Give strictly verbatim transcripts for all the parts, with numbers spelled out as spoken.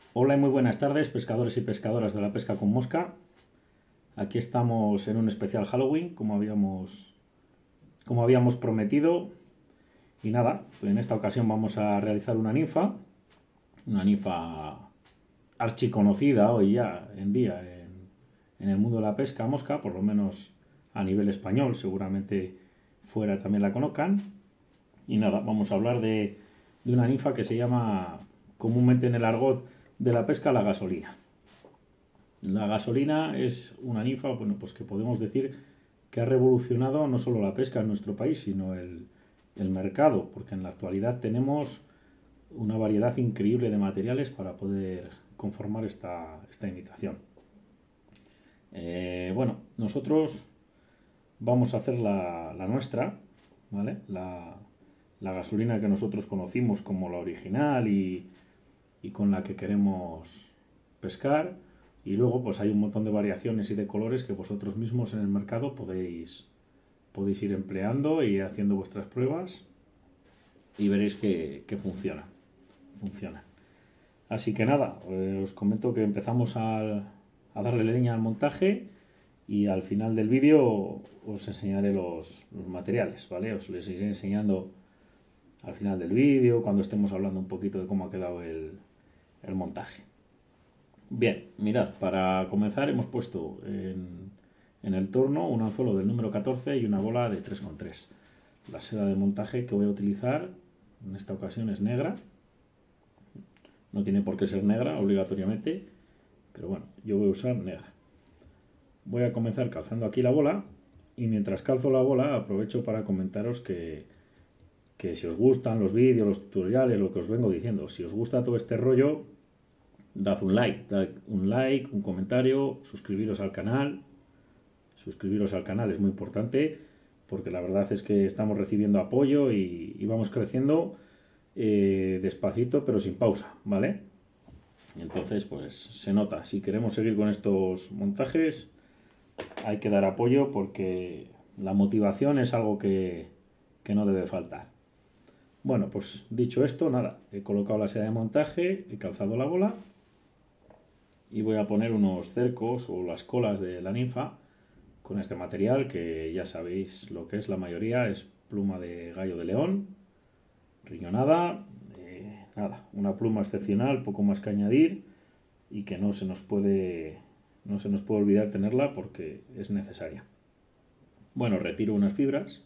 Hola y muy buenas tardes, pescadores y pescadoras de la pesca con mosca. Aquí estamos en un especial Halloween, como habíamos, como habíamos prometido. Y nada, en esta ocasión vamos a realizar una ninfa, una ninfa archiconocida hoy ya en día en, en el mundo de la pesca a mosca, por lo menos a nivel español, seguramente fuera también la conozcan. Y nada, vamos a hablar de, de una ninfa que se llama comúnmente en el argot de la pesca la gasolina. La gasolina es una ninfa, bueno, pues que podemos decir que ha revolucionado no solo la pesca en nuestro país, sino el, el mercado, porque en la actualidad tenemos una variedad increíble de materiales para poder conformar esta, esta imitación. Eh, bueno, nosotros vamos a hacer la, la nuestra, ¿vale? La, la gasolina que nosotros conocimos como la original y, y con la que queremos pescar. Y luego pues hay un montón de variaciones y de colores que vosotros mismos en el mercado podéis, podéis ir empleando y haciendo vuestras pruebas y veréis que, que funciona. Funciona. Así que nada, eh, os comento que empezamos al- a darle leña al montaje y al final del vídeo os enseñaré los, los materiales, ¿vale? Os les iré enseñando al final del vídeo, cuando estemos hablando un poquito de cómo ha quedado el, el montaje. Bien, mirad, para comenzar hemos puesto en, en el torno un anzuelo del número catorce y una bola de tres coma tres. La seda de montaje que voy a utilizar en esta ocasión es negra. No tiene por qué ser negra obligatoriamente, pero bueno, yo voy a usar negra. Voy a comenzar calzando aquí la bola y mientras calzo la bola aprovecho para comentaros que, que si os gustan los vídeos, los tutoriales, lo que os vengo diciendo, si os gusta todo este rollo, dad un like, dad un like, un comentario, suscribiros al canal. Suscribiros al canal es muy importante porque la verdad es que estamos recibiendo apoyo y, y vamos creciendo eh, despacito pero sin pausa, ¿vale? Entonces, pues se nota. Si queremos seguir con estos montajes, hay que dar apoyo porque la motivación es algo que, que no debe faltar. Bueno, pues dicho esto, nada, he colocado la seda de montaje, he calzado la bola y voy a poner unos cercos o las colas de la ninfa con este material que ya sabéis lo que es la mayoría, es pluma de gallo de león, riñonada, eh, nada, una pluma excepcional, poco más que añadir y que no se nos puede no se nos puede olvidar tenerla porque es necesaria. Bueno, retiro unas fibras,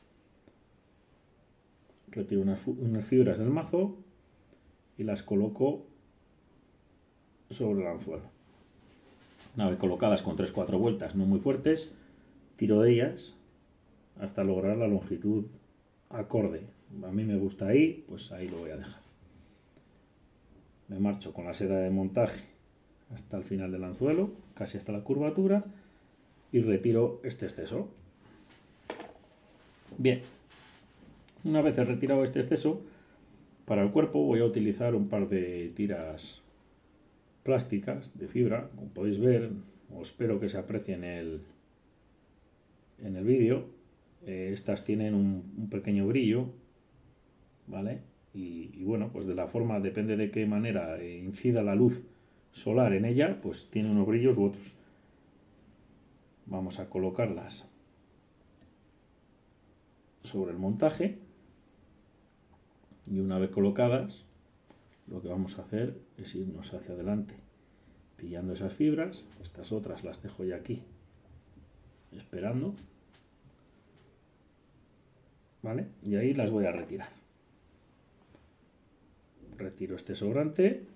retiro unas, unas fibras del mazo y las coloco sobre el anzuelo. Una vez colocadas con tres cuatro vueltas no muy fuertes, tiro de ellas hasta lograr la longitud acorde. A mí me gusta ahí, pues ahí lo voy a dejar. Me marcho con la seda de montaje hasta el final del anzuelo, casi hasta la curvatura, y retiro este exceso. Bien, una vez he retirado este exceso, para el cuerpo voy a utilizar un par de tiras plásticas de fibra, como podéis ver, o espero que se aprecie en el, en el vídeo. Eh, estas tienen un, un pequeño brillo, ¿vale? Y, y, bueno, pues de la forma, depende de qué manera eh, incida la luz solar en ella, pues tiene unos brillos u otros. Vamos a colocarlas sobre el montaje y una vez colocadas, lo que vamos a hacer es irnos hacia adelante pillando esas fibras. Estas otras las dejo ya aquí esperando, ¿vale? Y ahí las voy a retirar. Retiro este sobrante.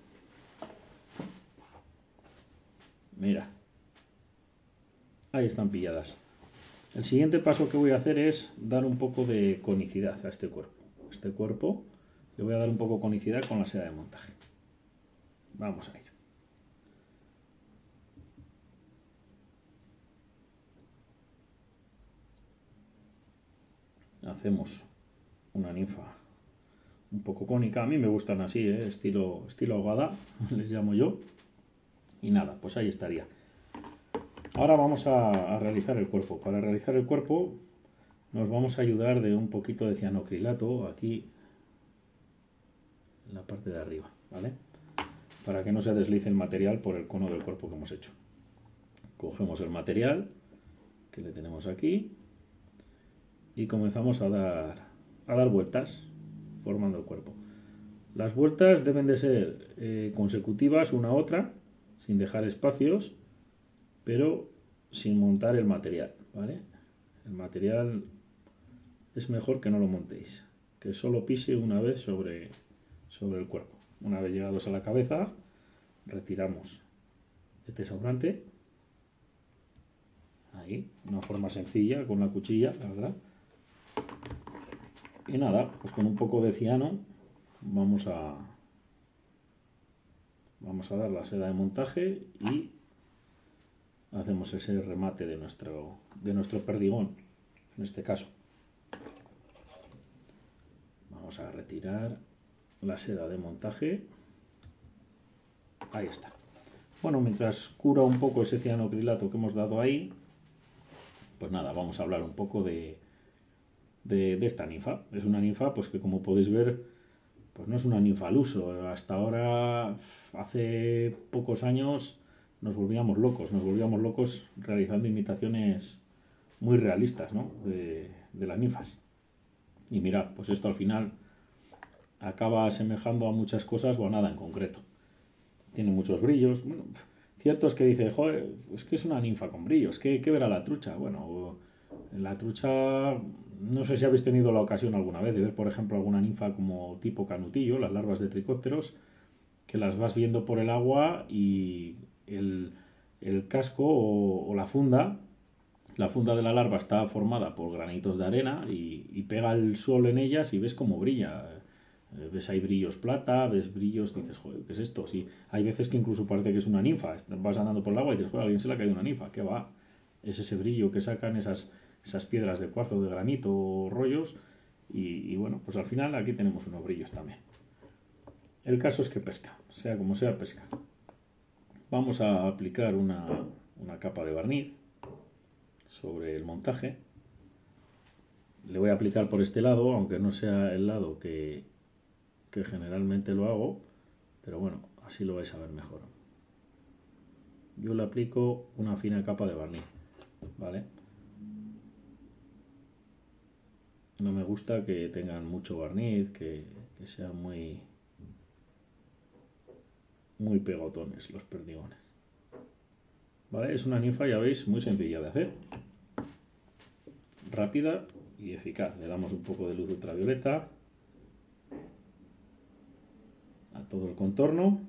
Mira, ahí están pilladas. El siguiente paso que voy a hacer es dar un poco de conicidad a este cuerpo. Este cuerpo le voy a dar un poco de conicidad con la seda de montaje. Vamos a ello. Hacemos una ninfa un poco cónica. A mí me gustan así, ¿eh? estilo, estilo ahogada, les llamo yo. Y nada, pues ahí estaría. Ahora vamos a, a realizar el cuerpo. Para realizar el cuerpo nos vamos a ayudar de un poquito de cianocrilato aquí en la parte de arriba, ¿vale? para que no se deslice el material por el cono del cuerpo que hemos hecho. Cogemos el material que le tenemos aquí y comenzamos a dar, a dar vueltas formando el cuerpo. Las vueltas deben de ser eh, consecutivas una a otra, sin dejar espacios, pero sin montar el material, ¿vale? El material es mejor que no lo montéis, que solo pise una vez sobre, sobre el cuerpo. Una vez llegados a la cabeza, retiramos este sobrante. Ahí, una forma sencilla, con la cuchilla, la verdad. Y nada, pues con un poco de ciano vamos a, vamos a dar la seda de montaje y hacemos ese remate de nuestro, de nuestro perdigón, en este caso. Vamos a retirar la seda de montaje. Ahí está. Bueno, mientras cura un poco ese cianocrilato que hemos dado ahí, pues nada, vamos a hablar un poco de, de, de esta ninfa. Es una ninfa, pues que como podéis ver, pues no es una ninfa al uso. Hasta ahora, hace pocos años, nos volvíamos locos, nos volvíamos locos realizando imitaciones muy realistas, ¿no? de, de las ninfas. Y mirad, pues esto al final acaba asemejando a muchas cosas o a nada en concreto. Tiene muchos brillos. Bueno, cierto es que dice, joder, es que es una ninfa con brillos, ¿qué, qué verá la trucha? Bueno, la trucha, no sé si habéis tenido la ocasión alguna vez de ver, por ejemplo, alguna ninfa como tipo canutillo, las larvas de tricópteros, que las vas viendo por el agua y el, el casco o, o la funda, la funda de la larva está formada por granitos de arena y, y pega el sol en ellas y ves cómo brilla. Ves ahí brillos plata, ves brillos, dices, joder, ¿qué es esto? Sí, hay veces que incluso parece que es una ninfa. Vas andando por el agua y dices, joder, a alguien se le ha caído una ninfa. ¿Qué va? Es ese brillo que sacan esas, esas piedras de cuarzo, de granito, rollos. Y, y bueno, pues al final aquí tenemos unos brillos también. El caso es que pesca, sea como sea, pesca. Vamos a aplicar una, una capa de barniz sobre el montaje. Le voy a aplicar por este lado, aunque no sea el lado que, que generalmente lo hago, pero bueno, así lo vais a ver mejor. Yo le aplico una fina capa de barniz, ¿vale? No me gusta que tengan mucho barniz, que, que sean muy, muy pegotones los perdigones. ¿Vale? Es una ninfa, ya veis, muy sencilla de hacer. Rápida y eficaz. Le damos un poco de luz ultravioleta a todo el contorno.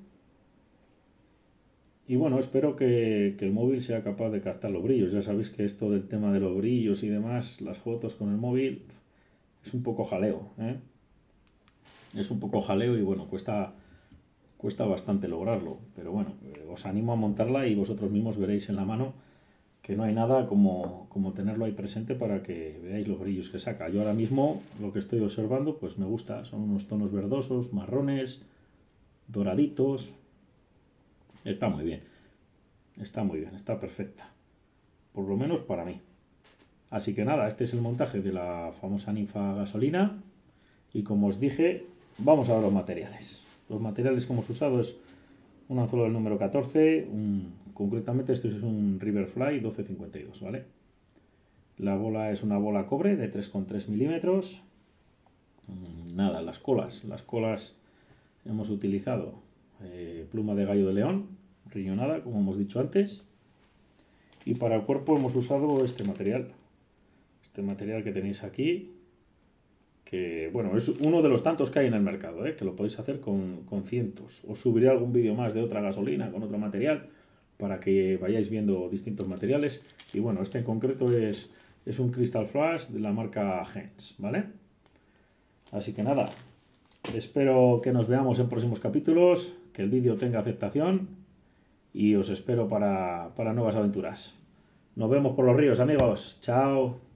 Y bueno, espero que, que el móvil sea capaz de captar los brillos. Ya sabéis que esto del tema de los brillos y demás, las fotos con el móvil, es un poco jaleo, ¿eh? Es un poco jaleo y bueno, cuesta, cuesta bastante lograrlo. Pero bueno, os animo a montarla y vosotros mismos veréis en la mano que no hay nada como, como tenerlo ahí presente para que veáis los brillos que saca. Yo ahora mismo lo que estoy observando pues me gusta, son unos tonos verdosos, marrones, doraditos. Está muy bien, está muy bien, está perfecta, por lo menos para mí. Así que nada, este es el montaje de la famosa ninfa gasolina y como os dije, vamos a ver los materiales. Los materiales que hemos usado es un anzuelo del número catorce, un, concretamente este es un Riverfly doce cincuenta y dos, ¿vale? La bola es una bola cobre de tres coma tres milímetros. Nada, las colas, las colas hemos utilizado eh, pluma de gallo de león, riñonada, como hemos dicho antes. Y para el cuerpo hemos usado este material, este material que tenéis aquí, que bueno, es uno de los tantos que hay en el mercado, ¿eh? Que lo podéis hacer con, con cientos. Os subiré algún vídeo más de otra gasolina con otro material para que vayáis viendo distintos materiales. Y bueno, este en concreto es, es un Crystal Flash de la marca Hens, ¿vale? Así que nada, espero que nos veamos en próximos capítulos, que el vídeo tenga aceptación y os espero para, para nuevas aventuras. Nos vemos por los ríos, amigos. Chao.